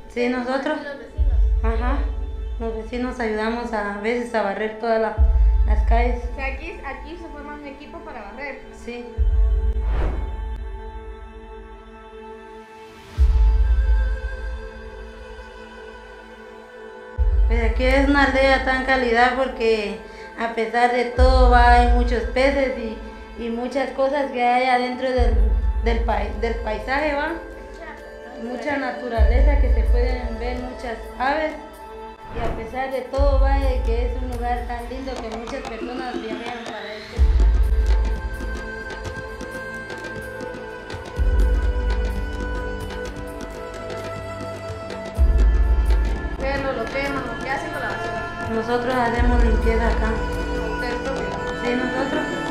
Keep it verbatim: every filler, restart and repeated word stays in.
Sí, nosotros. Los vecinos. Ajá. Los vecinos ayudamos a, a veces a barrer todas la- las calles. O sea, aquí, aquí se forma un equipo para barrer. Sí. Pues aquí es una aldea tan calidad porque a pesar de todo va, hay muchos peces y, y muchas cosas que hay adentro del, del, pai- del paisaje, va. Mucha naturaleza que se pueden ver, muchas aves. Y a pesar de todo va, de que es un lugar tan lindo que muchas personas viajan para este lugar. Ustedes lo, lo queman, ¿o qué hacen con la basura? Nosotros hacemos limpieza acá. Ustedes propios. Sí, nosotros.